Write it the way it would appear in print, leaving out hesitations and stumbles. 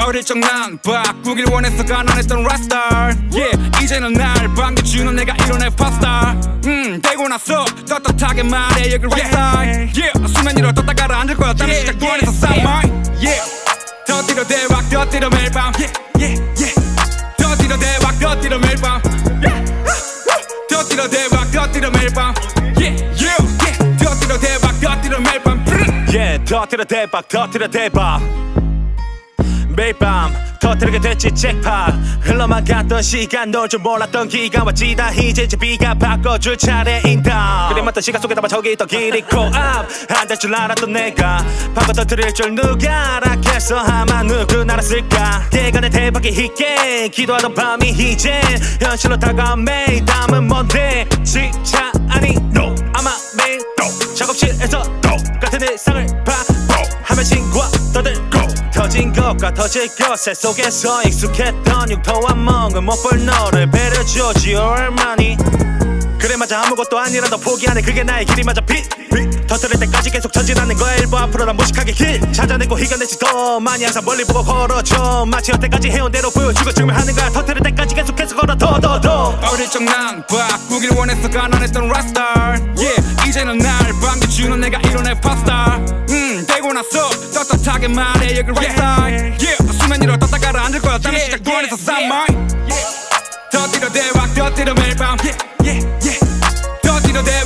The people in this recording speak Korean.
어릴 적 난 바꾸길 원해서 가난했던 락스타 yeah. 이제는 날 반겨주는 내가 이뤄낸 팝스타 되고 나서 떳떳하게 말해 여기 락스타 yeah. 수면 위로 떴다 가라앉을 거야 다른 시작도 안 해서 쌍말 yeah. 터뜨려 대박 터뜨려 매일 밤 yeah. Yeah. Yeah. 터뜨려 대박 터뜨려 매일 밤 yeah. 터뜨려 대박 터뜨려 매일 밤 yeah. Yeah. Yeah. 터뜨려 대박 터뜨려 매일 밤 yeah. 터뜨려 대박 터뜨려 대박 매일 밤 터뜨리게 됐지 잭팟 흘러만 갔던 시간 널 줄 몰랐던 기가 왔지 다 이제 비가 바꿔줄 차례인다 그래 맞던 시간 속에 담아 저기 있던 길이 코앞 안 될 줄 알았던 내가 바꿔 터뜨릴 줄 누가 알았겠어 아마 누군 알았을까 대간의 대박이 있게 기도하던 밤이 이제 현실로 다가온 매일 다음은 뭔데 진짜 아니 no 아마 매일 no 작업실에서 똑같은 일상을 하면 신과 떠들고 터진 것과 터질 것에 속에서 익숙했던 흉터와 멍을 못 볼 너를 배려주지 얼마니 그래 맞아 아무것도 아니라도 포기 안 해 그게 나의 길이 맞아 빛 터뜨릴 때까지 계속 전진하는 거야 일부 앞으로 난 무식하게 길 찾아내고 이겨내지 더 많이 항상 멀리 보고 걸어줘 마치 여태까지 해온 대로 보여주고 증명하는 거야 터뜨릴 때까지 계속해서 걸어 더 어릴 적 난 바꾸길 원해서 가난했던 락스타 yeah. 이제는 날 반겨주는 내가 이뤄낸 팝스타 되고 나서 떳떳하게 말해 여기 락스타 yeah. 수면 위로 떴다 가라앉을 거야 다른 시작도 안 해서 쌍말 터뜨려 대박 터뜨려 매일 밤 yeah. Yeah. Yeah. 터뜨려 대박